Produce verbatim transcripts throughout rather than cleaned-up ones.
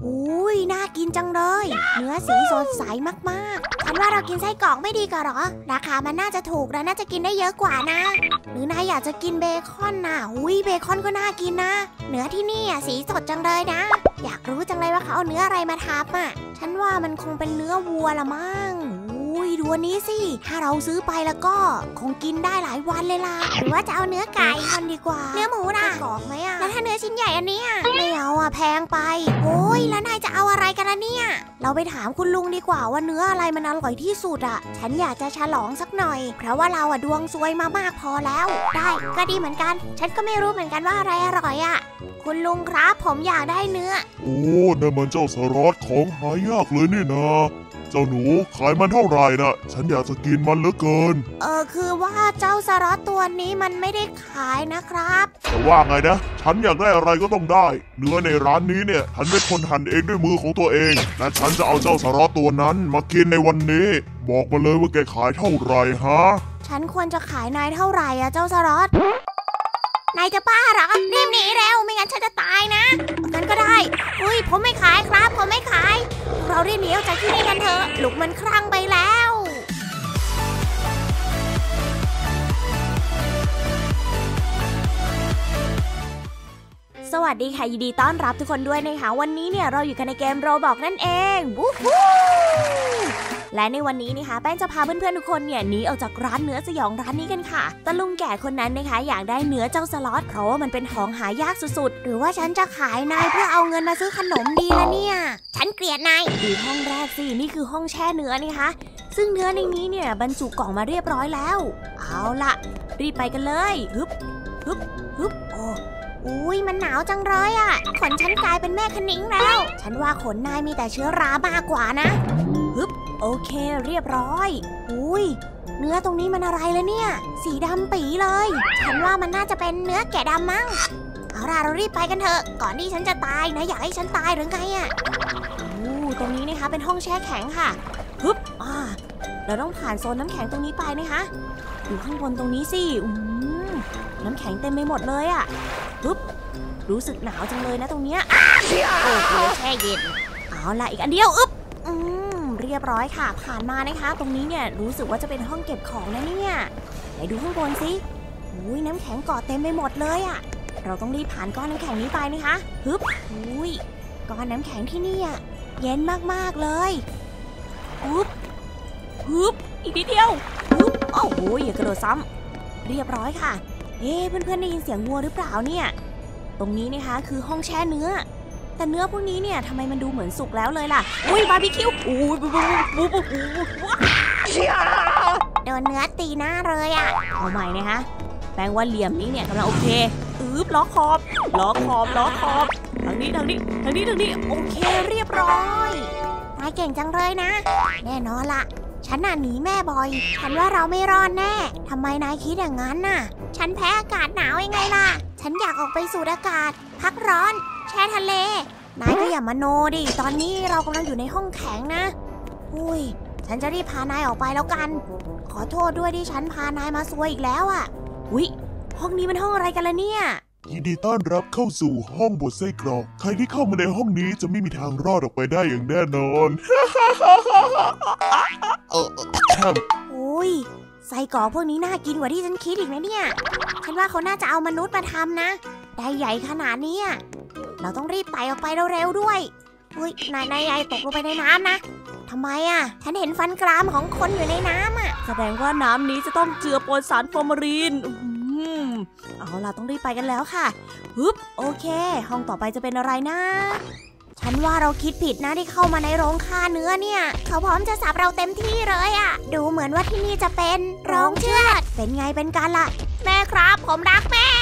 อุ้ยน่ากินจังเลยเนื้อสีสดใสมากๆฉันว่าเรากินไส้กรอกไม่ดีกว่าหรอราคามันน่าจะถูกและน่าจะกินได้เยอะกว่านะหรือนายอยากจะกินเบคอนน่ะอุ้ยเบคอนก็น่ากินนะเนื้อที่นี่อ่ะสีสดจังเลยนะอยากรู้จังเลยว่าเขาเอาเนื้ออะไรมาทำอ่ะฉันว่ามันคงเป็นเนื้อวัวละมั้งอุ้ยดูอันนี้สิถ้าเราซื้อไปแล้วก็คงกินได้หลายวันเลยล่ะหรือว่าจะเอาเนื้อไก่กันดีกว่าเนื้อหมูน่ะกรอกไหมอ่ะแล้วถ้าเนื้อชิ้นใหญ่อันนี้ไม่เอาอ่ะแพงไปโอ้ยแล้วนายจะเอาอะไรกันล่ะเนี่ยเราไปถามคุณลุงดีกว่าว่าเนื้ออะไรมันอร่อยที่สุดอ่ะฉันอยากจะฉลองสักหน่อยเพราะว่าเราอ่ะดวงซวยมามากพอแล้วได้ก็ดีเหมือนกันฉันก็ไม่รู้เหมือนกันว่าอะไรอร่อยอ่ะคุณลุงครับผมอยากได้เนื้อโอ้นั่นมันเจ้าสล็อตของหายากเลยนี่นะเจ้าหนูขายมันเท่าไหร่นะฉันอยากจะกินมันเหลือเกินเออคือว่าเจ้าสล็อตตัวนี้มันไม่ได้ขายนะครับแต่ว่าไงนะฉันอยากได้อะไรก็ต้องได้เนื้อในร้านนี้เนี่ยฉันเป็นคนหั่นเองด้วยมือของตัวเองและฉันจะเอาเจ้าสล็อตตัวนั้นมากินในวันนี้บอกมาเลยว่าแกขายเท่าไหร่ฮะฉันควรจะขายนายเท่าไหร่อะเจ้าสล็อตนายจะบ้าเหรอรีบหนีแล้วไม่งั้นฉันจะตายนะงั้นก็ได้อุ้ยผมไม่ขายครับผมไม่ขายเรารีบหนีออกจากที่นี่กันเถอะลูกมันคลั่งไปแล้วสวัสดีค่ะยินดีต้อนรับทุกคนด้วยนะคะวันนี้เนี่ยเราอยู่กันในเกม Roblox นั่นเองวู้ฮู้และในวันนี้นะคะแป้งจะพาเพื่อนๆทุกคนเนี่ยหนีออกจากร้านเนื้อสยองร้านนี้กันค่ะตะลุงแก่คนนั้นนะคะอยากได้เนื้อเจ้าสล็อตเพราะว่ามันเป็นของหายากสุดๆหรือว่าฉันจะขายนายเพื่อเอาเงินมาซื้อขนมดีละเนี่ยฉันเกลียดนายดูห้องแรกสินี่คือห้องแช่เนื้อนะคะซึ่งเนื้อในนี้เนี่ยบรรจุกล่องมาเรียบร้อยแล้วเอาล่ะรีบไปกันเลยฮึบฮึบฮึบโอ้อุ้ยมันหนาวจังเลยอ่ะขนฉันกลายเป็นแม่คะนิ้งแล้วฉันว่าขนนายมีแต่เชื้อรามากกว่านะฮึบโอเคเรียบร้อยอุ้ยเนื้อตรงนี้มันอะไรเลยเนี่ยสีดำปีเลยฉันว่ามันน่าจะเป็นเนื้อแกะดำมั้งเอาล่ะเรารีบไปกันเถอะก่อนที่ฉันจะตายนะอยากให้ฉันตายหรือไงอ่ะอู้ตรงนี้นะคะเป็นห้องแช่แข็งค่ะฮึบอ่าเราต้องผ่านโซนน้ำแข็งตรงนี้ไปนะคะอยู่ข้างบนตรงนี้สิอืมน้ำแข็งเต็มไปหมดเลยอ่ะปึ๊บรู้สึกหนาวจังเลยนะตรงเนี้ยโอ้โหแช่เย็นเอาล่ะอีกอันเดียวอึ๊บอืมเรียบร้อยค่ะผ่านมานะคะตรงนี้เนี่ยรู้สึกว่าจะเป็นห้องเก็บของนะเนี่ยไหนดูข้างบนสิอุ้ยน้ำแข็งเกาะเต็มไปหมดเลยอ่ะเราต้องรีบผ่านก้อนน้ำแข็งนี้ไปนะคะฮึบอุ้ยก้อนน้ำแข็งที่นี่อ่ะเย็นมากๆเลยฮึบฮึบอีกนิดเดียวฮึบโอ้โหอย่ากระโดดซ้ำเรียบร้อยค่ะเอ๊ะเพื่อนๆได้ยินเสียงวัวหรือเปล่าเนี่ยตรงนี้นะคะคือห้องแช่เนื้อแต่เนื้อพวกนี้เนี่ยทำไมมันดูเหมือนสุกแล้วเลยล่ะอุ้ยบาร์บีคิวอุ้ยบูบูบูบูบูโดนเนื้อตีหน้าเลยอ่ะเอาใหม่นะคะแปลว่าเหลี่ยมนี้เนี่ยกำลังโอเคอืบล้อขอบล้อขอบล้อขอบทางนี้ทางนี้ทางนี้ทางนี้โอเคเรียบร้อยนายเก่งจังเลยนะแน่นอนล่ะฉันน่ะหนีแม่บ่อยฉันว่าเราไม่รอดแน่ทำไมนายคิดอย่างนั้นน่ะฉันแพ้อากาศหนาวยังไงล่ะฉันอยากออกไปสูดอากาศพักร้อนแช่ทะเลนายก็อย่ามาโนดิตอนนี้เรากำลังอยู่ในห้องแข็งนะอุ้ยฉันจะรีบพานายออกไปแล้วกันขอโทษด้วยที่ฉันพานายมาซวยอีกแล้วอ่ะอุ้ยห้องนี้มันห้องอะไรกันล่ะเนี่ยยินดีต้อนรับเข้าสู่ห้องบดไส้กรอกใครที่เข้ามาในห้องนี้จะไม่มีทางรอดออกไปได้อย่างแน่นอนเอออุ้ยไส้กรอกพวกนี้น่ากินกว่าที่ฉันคิดอีกนะเนี่ยฉันว่าเขาน่าจะเอามนุษย์มาทำนะได้ใหญ่ขนาดนี้เราต้องรีบไต่ออกไปเร็วๆด้วยอุ้ยนายนายใหญ่ตกลงไปในน้ำนะทำไมอ่ะฉันเห็นฟันกรามของคนอยู่ในน้ำอ่ะแสดงว่าน้ำนี้จะต้องเจือปนสารฟอร์มาลีนเอาล่ะต้องรีบไปกันแล้วค่ะฮึบโอเคห้องต่อไปจะเป็นอะไรนะฉันว่าเราคิดผิดนะที่เข้ามาในโรงฆ่าเนื้อเนี่ยเขาพร้อมจะสับเราเต็มที่เลยอะดูเหมือนว่าที่นี่จะเป็นโรงเชือดเป็นไงเป็นกันล่ะแม่ครับผมรักแม่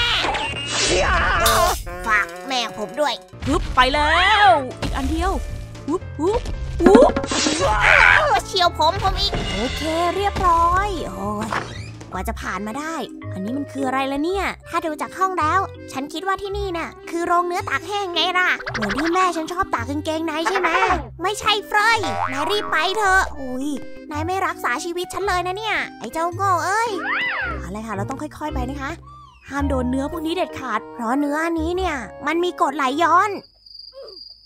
ฝากแม่ผมด้วยฮึบไปแล้วอีกอันเดียวฮึบฮึบฮึบเฉียวผมผมอีกโอเคเรียบร้อยโอ้ยกว่าจะผ่านมาได้อันนี้มันคืออะไรล่ะเนี่ยถ้าดูจากห้องแล้วฉันคิดว่าที่นี่น่ะคือโรงเนื้อตากแห้งไงล่ะเหมือนที่แม่ฉันชอบตากกางเกงในใช่ไหมไม่ใช่เฟรยนายรีบไปเถอะอุ้ยนายไม่รักษาชีวิตฉันเลยนะเนี่ยไอ้เจ้าโง่เอ้ยอะไรค่ะเราต้องค่อยๆไปนะคะห้ามโดนเนื้อพวกนี้เด็ดขาดเพราะเนื้อนี้เนี่ยมันมีกรดไหลย้อน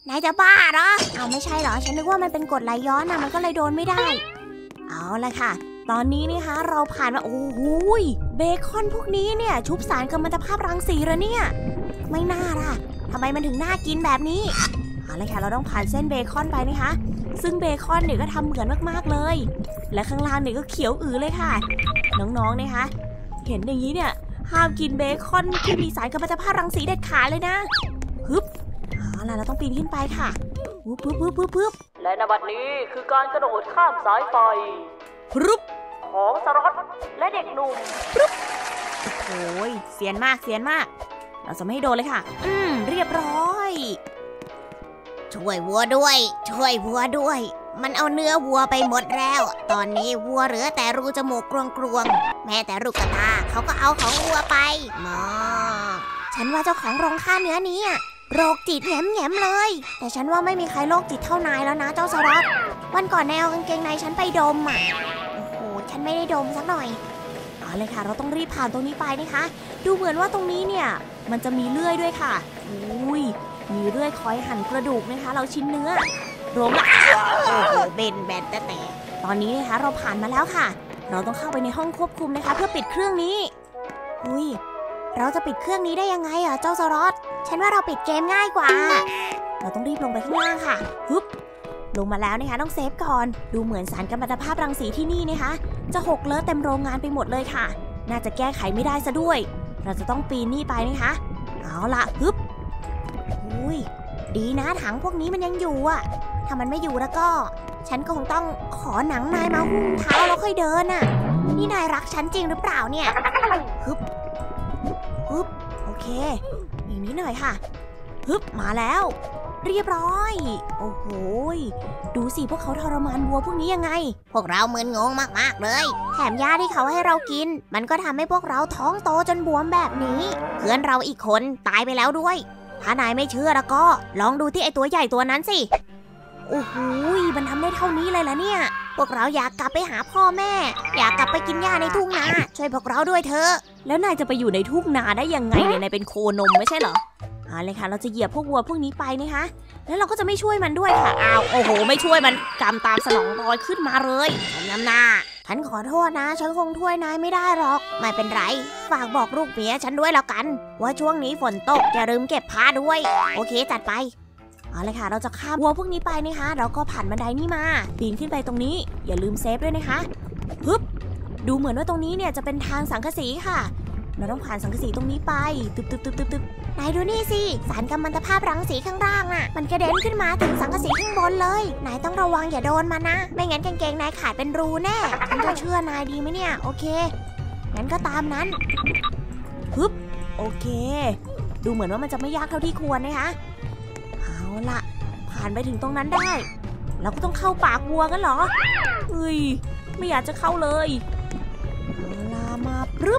นายจะบ้าเหรอเอาไม่ใช่เหรอฉันนึกว่ามันเป็นกรดไหลย้อนนะมันก็เลยโดนไม่ได้เอาละค่ะตอนนี้นะคะเราผ่านมาโอ้โหเบคอนพวกนี้เนี่ยชุบสารกัมมันตภาพรังสีแล้วเนี่ยไม่น่าล่ะทำไมมันถึงน่ากินแบบนี้เอาละค่ะเราต้องผ่านเส้นเบคอนไปนะคะซึ่งเบคอนเนี่ยก็ทำเหมือนมากๆเลยและข้างล่างเนี่ยก็เขียวอือเลยค่ะน้องๆนะคะเห็นอย่างนี้เนี่ยห้ามกินเบคอนที่มีสารกัมมันตภาพรังสีเด็ดขาดเลยนะฮึบเอาล่ะเราต้องปีนขึ้นไปค่ะปึ๊บปึ๊บปึ๊บปึ๊บปึ๊บและในบัดนี้คือการกระโดดข้ามสายไฟปึ๊บของสล็อตและเด็กหนุ่มปึ๊บโอ้ยเสียนมากเสียนมากเราจะไม่ให้โดนเลยค่ะอืมเรียบร้อยช่วยวัวด้วยช่วยวัวด้วยมันเอาเนื้อวัวไปหมดแล้วตอนนี้วัวเหลือแต่รูจมูกกรวงๆแม้แต่ลูกตาเขาก็เอาของวัวไปมอฉันว่าเจ้าของโรงฆ่าเนื้อนี้โรคจิตแหมๆเลยแต่ฉันว่าไม่มีใครโรคจิตเท่านายแล้วนะเจ้าสล็อตวันก่อนนายเอากางเกงในฉันไปดมอ่ะโอ้โหฉันไม่ได้ดมสักหน่อยเอาเลยค่ะเราต้องรีบผ่านตรงนี้ไปนะคะดูเหมือนว่าตรงนี้เนี่ยมันจะมีเลื่อยด้วยค่ะอุ้ยมีเลื่อยคอยหั่นกระดูกนะคะเราชิ้นเนื้อรวมละโอ้โหเบนแบนแต่แต่ตอนนี้นะคะเราผ่านมาแล้วค่ะเราต้องเข้าไปในห้องควบคุมนะคะเพื่อปิดเครื่องนี้อุ้ยเราจะปิดเครื่องนี้ได้ยังไงอ่ะเจ้าสล็อตฉันว่าเราปิดเกมง่ายกว่าเราต้องรีบลงไปข้างล่างค่ะฮึบลงมาแล้วนะคะต้องเซฟก่อนดูเหมือนสารกัมมันตภาพรังสีที่นี่นะคะจะหกเลอะเต็มโรงงานไปหมดเลยค่ะน่าจะแก้ไขไม่ได้ซะด้วยเราจะต้องปีนนี่ไปนะคะเอาล่ะฮึบอุ้ยดีนะถังพวกนี้มันยังอยู่อ่ะถ้ามันไม่อยู่แล้วก็ฉันก็คงต้องขอหนังนายมาหุ้มเท้าแล้วค่อยเดินน่ะนี่นายรักฉันจริงหรือเปล่าเนี่ยฮึบฮึบโอเคอีกนิดหน่อยค่ะฮึบมาแล้วเรียบร้อยโอ้โหดูสิพวกเขาทรมานวัวพวกนี้ยังไงพวกเรามึนงงมากๆเลยแถมยาที่เขาให้เรากินมันก็ทำให้พวกเราท้องโตจนบวมแบบนี้เพื่อนเราอีกคนตายไปแล้วด้วยถ้านายไม่เชื่อแล้วก็ลองดูที่ไอตัวใหญ่ตัวนั้นสิโอ้โหมันทำได้เท่านี้เลยล่ะเนี่ยพวกเราอยากกลับไปหาพ่อแม่อยากกลับไปกินหญ้าในทุ่งนาช่วยพวกเราด้วยเถอะแล้วนายจะไปอยู่ในทุ่งนาได้ยังไงเนี่ยนายเป็นโคนมไม่ใช่เหรอเอาเลยค่ะเราจะเหยียบพวกวัวพวกนี้ไปนะคะแล้วเราก็จะไม่ช่วยมันด้วยค่ะอ้าวโอ้โหไม่ช่วยมันกำตามสนองรอยขึ้นมาเลยฉันน้ำหน้าฉันขอโทษนะฉันคงช่วยนายไม่ได้หรอกไม่เป็นไรฝากบอกลูกเมียฉันด้วยแล้วกันว่าช่วงนี้ฝนตกอย่าลืมเก็บผ้าด้วยโอเคจัดไปเอาเลยค่ะเราจะข้ามวัวพวกนี้ไปนะคะเราก็ผ่านบันไดนี่มาปีนขึ้นไปตรงนี้อย่าลืมเซฟด้วยนะคะปึ๊บดูเหมือนว่าตรงนี้เนี่ยจะเป็นทางสังกะสีค่ะเราต้องผ่านสังกะสีตรงนี้ไปตึบตึบตึบตึบตึบนายดูนี่สิสารกัมมันตภาพรังสีข้างล่างอ่ะมันกระเด็นขึ้นมาถึงสังกะสีข้างบนเลยนายต้องระวังอย่าโดนมันนะไม่งั้นกางเกงนายขาดเป็นรูแน่ฉันจะเชื่อนายดีไหมเนี่ยโอเคงั้นก็ตามนั้นปึ๊บโอเคดูเหมือนว่ามันจะไม่ยากเท่าที่ควรนะคะเอาล่ะผ่านไปถึงตรงนั้นได้เราก็ต้องเข้าปากวัวกันเหรอเฮ้ยไม่อยากจะเข้าเลยเอาล่ะมาปึ๊บ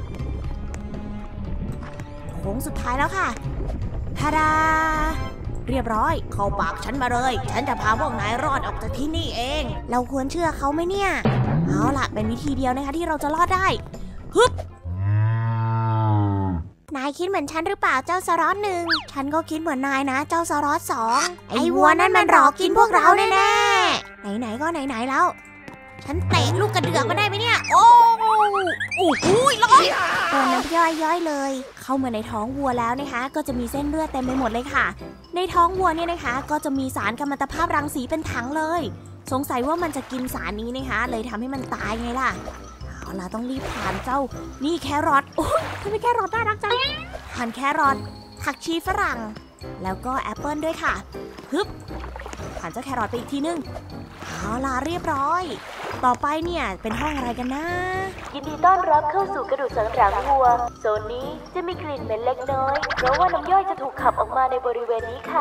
โค้งสุดท้ายแล้วค่ะทาดาเรียบร้อยเข้าปากฉันมาเลยฉันจะพาพวกนายรอดออกจากที่นี่เองเราควรเชื่อเขาไหมเนี่ยเอาล่ะเป็นวิธีเดียวนะคะที่เราจะรอดได้ฮึบนายคิดเหมือนฉันหรือเปล่าเจ้าสล็อตหนึ่งฉันก็คิดเหมือนนายนะเจ้าสล็อตสองไอ้วัวนั่นมันหลอกกินพวกเราแน่ๆไหนๆก็ไหนๆแล้วฉันเตะลูกกระเดือกมาได้ไหมเนี่ยโอ้โอ้โหร้อยตัวน้ำย่อยย่อยเลยเข้ามาในท้องวัวแล้วนะคะก็จะมีเส้นเลือดเต็มไปหมดเลยค่ะในท้องวัวเนี่ยนะคะก็จะมีสารกัมมันตภาพรังสีเป็นถังเลยสงสัยว่ามันจะกินสารนี้นะคะเลยทำให้มันตายไงล่ะเอาล่ะต้องรีบผ่านเจ้านี่แครอทโอ้ยทำไมแครอทน่ารักจังผ่านแครอทผักชีฝรั่งแล้วก็แอปเปิลด้วยค่ะฮึบผ่านเจ้าแครอทไปอีกทีนึงเอาล่ะเรียบร้อยต่อไปเนี่ยเป็นห้องอะไรกันนะยินดีต้อนรับเข้าสู่กระดูกสันหลังวัวโซนนี้จะมีกลิ่นเหม็นเล็กน้อยเพราะว่าน้ำย่อยจะถูกขับออกมาในบริเวณนี้ค่ะ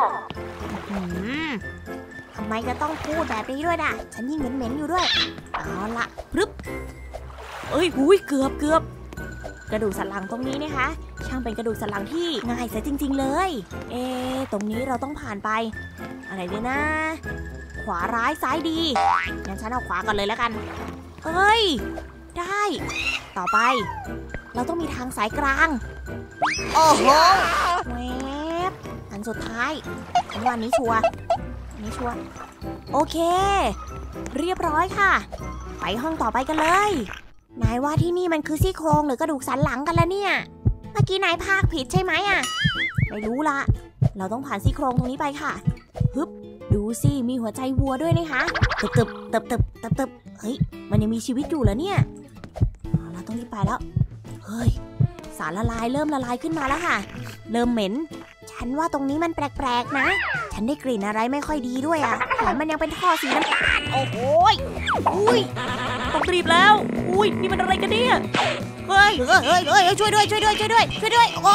ทำไมจะต้องพูดแบบนี้ด้วยนะฉันยิ่งเหม็นๆอยู่ด้วยเอาล่ะปึ๊บเอ้ยหุยเกือบเกือบกระดูกสันหลังตรงนี้นะคะช่างเป็นกระดูกสันหลังที่ง่ายซะจริงๆเลยเอ๊ะตรงนี้เราต้องผ่านไปอะไรดีนะขวาร้ายซ้ายดีงั้นฉันเอาขวาก่อนเลยแล้วกันเอ้ยได้ต่อไปเราต้องมีทางสายกลางโอ้โหแวบอันสุดท้ายฉันว่านี้ชัวร์ไม่ชัวร์โอเคเรียบร้อยค่ะไปห้องต่อไปกันเลยนายว่าที่นี่มันคือซี่โครงหรือกระดูกสันหลังกันแล้วเนี่ยเมื่อกี้นายพากผิดใช่ไหมอ่ะไม่รู้ละเราต้องผ่านซี่โครงตรงนี้ไปค่ะฮึบดูสิมีหัวใจวัวด้วยนะคะตึบตึบตึบตึบตึบตึบเฮ้ยมันยังมีชีวิตอยู่เหรอเนี่ยเราต้องรีบไปแล้วเฮ้ยสารละลายเริ่มละลายขึ้นมาแล้วค่ะเริ่มเหม็นฉันว่าตรงนี้มันแปลกๆนะฉันได้กลิ่นอะไรไม่ค่อยดีด้วยอ่ะแถมมันยังเป็นท่อสีน้ำตาลโอ้โหอุ้ยต้องรีบแล้วอุ้ยนี่มันอะไรกันเนี่ยเฮ้ยเฮ้ยเฮ้ยเฮ้ยช่วยด้วยช่วยด้วยช่วยด้วยช่วยด้วยโอ้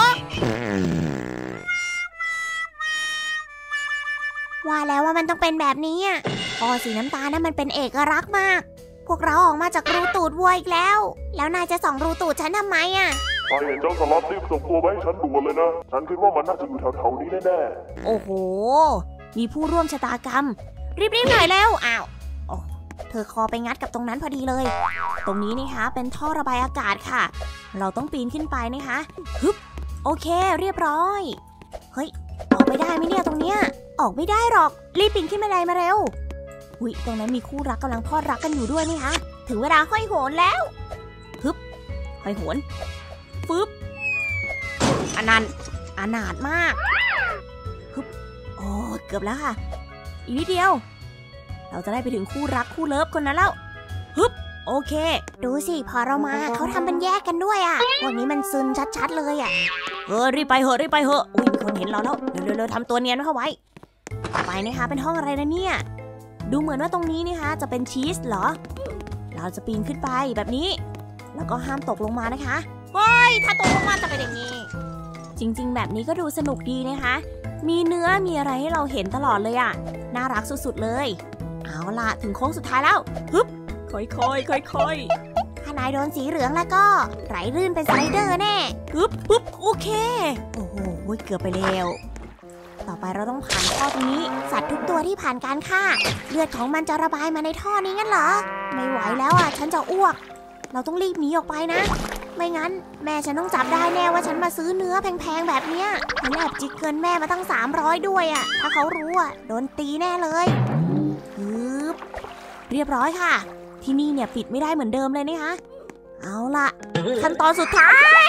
ว่าแล้วว่ามันต้องเป็นแบบนี้อ่ะท่อสีน้ำตาลนั้นมันเป็นเอกลักษณ์มากพวกเราออกมาจากรูตูดวัวอีกแล้วแล้วนายจะส่องรูตูดฉันทำไมอ่ะใครเห็นเจ้าสล็อตรีบส่งตัวไปให้ฉันด่วนเลยนะฉันคิดว่ามันน่าจะอยู่แถวๆนี้แน่ๆโอ้โหมีผู้ร่วมชะตากรรมรีบๆหน่อยแล้วอ้าวเธอคอไปงัดกับตรงนั้นพอดีเลยตรงนี้นะคะเป็นท่อระบายอากาศค่ะเราต้องปีนขึ้นไปนะคะฮึบโอเคเรียบร้อยเฮ้ยออกไม่ได้ไหมเนี่ยตรงเนี้ยออกไม่ได้หรอกรีบปีนขึ้นบันไดมาเร็วอุ๊ยตรงนั้นมีคู่รักกำลังพลอดรักกันอยู่ด้วยนี่คะถึงเวลาห้อยโหนแล้วฮึบห้อยโหนฟึบอนันต์อนาถมากฮึบโอ้เกือบแล้วค่ะอีกนิดเดียวเราจะได้ไปถึงคู่รักคู่เลิฟคนนั้นแล้วฮึบโอเคดูสิพอเรามาเขาทำเป็นแยกกันด้วยอ่ะพวกนี้มันซึมชัดๆเลยอ่ะเออรีบไปเหอะรีบไปเหอะอุ้ยมีคนเห็นเราแล้วเร็วๆทำตัวเนียนเข้าไว้ต่อไปนะคะเป็นห้องอะไรนะเนี่ยดูเหมือนว่าตรงนี้นะคะจะเป็นชีสเหรอเราจะปีนขึ้นไปแบบนี้แล้วก็ห้ามตกลงมานะคะเฮ้ยถ้าตกลงมาจะเป็นอย่างนี้จริงๆแบบนี้ก็ดูสนุกดีนะคะมีเนื้อมีอะไรให้เราเห็นตลอดเลยอ่ะน่ารักสุดๆเลยเอาล่ะถึงโค้งสุดท้ายแล้วฮึบค่อยๆค่อยๆถ้านายโดนสีเหลืองแล้วก็ไหลลื่นเป็นสไลเดอร์แน่ฮึบฮึบโอเคโอ้โหเกือบไปแล้วต่อไปเราต้องผ่านท่อตรงนี้สัตว์ทุกตัวที่ผ่านการฆ่าเลือดของมันจะระบายมาในท่อนี้งั้นเหรอไม่ไหวแล้วอ่ะฉันจะอ้วกเราต้องรีบหนีออกไปนะไม่งั้นแม่ฉันต้องจับได้แน่ว่าฉันมาซื้อเนื้อแพงๆแบบเนี้ยฉันแอบจิกเงินแม่มาตั้งสามร้อยด้วยอ่ะถ้าเขารู้อ่ะโดนตีแน่เลยฮึบเรียบร้อยค่ะที่นี่เนี่ยปิดไม่ได้เหมือนเดิมเลยนะคะเอาล่ะขั้นตอนสุดท้าย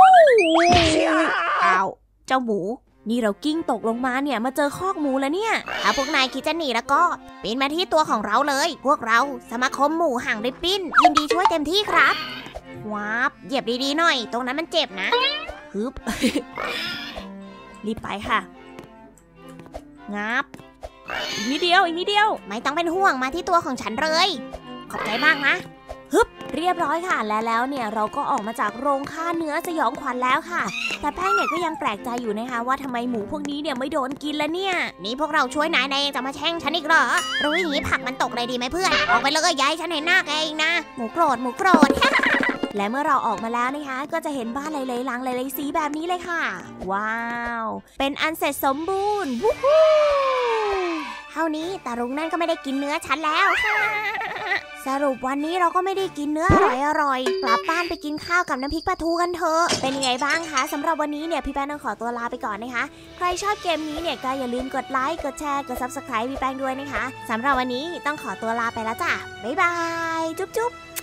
อ้าวเจ้าหมูนี่เรากิ้งตกลงมาเนี่ยมาเจอคอกหมูแล้วเนี่ยถ้าพวกนายคิดจะหนีแล้วก็ปีนมาที่ตัวของเราเลยพวกเราสมาคมหมูห่างริบบิ้นยินดีช่วยเต็มที่ครับว้าบเหยียบดีๆหน่อยตรงนั้นมันเจ็บนะฮึบ รีบไปค่ะงับอีกนิดเดียวอีกนิดเดียวไม่ต้องเป็นห่วงมาที่ตัวของฉันเลยขอบใจมากนะฮึบเรียบร้อยค่ะและแล้วเนี่ยเราก็ออกมาจากโรงฆ่าเนื้อสยองขวัญแล้วค่ะแต่แป้งเนี่ยก็ยังแปลกใจอยู่นะคะว่าทำไมหมูพวกนี้เนี่ยไม่โดนกินละเนี่ยนี่พวกเราช่วยนายนายเองจะมาแช่งฉันอีกเหรอรู้อย่างนี้ผักมันตกเลยดีไหมเพื่อนออกไปเลยย้ายฉันเห็นหน้าแกเองนะหมูโกรธหมูโกรธ และเมื่อเราออกมาแล้วนะคะก็จะเห็นบ้านหลายๆหลังหลายๆสีแบบนี้เลยค่ะว้าวเป็นอันเสร็จสมบูรณ์วู้ฮู้เท่านี้ตาลุงนั่นก็ไม่ได้กินเนื้อฉันแล้วสรุปวันนี้เราก็ไม่ได้กินเนื้ออร่อยๆกลับบ้านไปกินข้าวกับน้ำพริกปลาทูกันเถอะเป็นยังไงบ้างคะสำหรับวันนี้เนี่ยพี่แป้งต้องขอตัวลาไปก่อนนะคะใครชอบเกมนี้เนี่ยก็อย่าลืมกดไลค์กดแชร์กด ซับสไครบ์ พี่แป้งด้วยนะคะสำหรับวันนี้ต้องขอตัวลาไปแล้วจ้ะบ๊ายบายจุ๊บๆ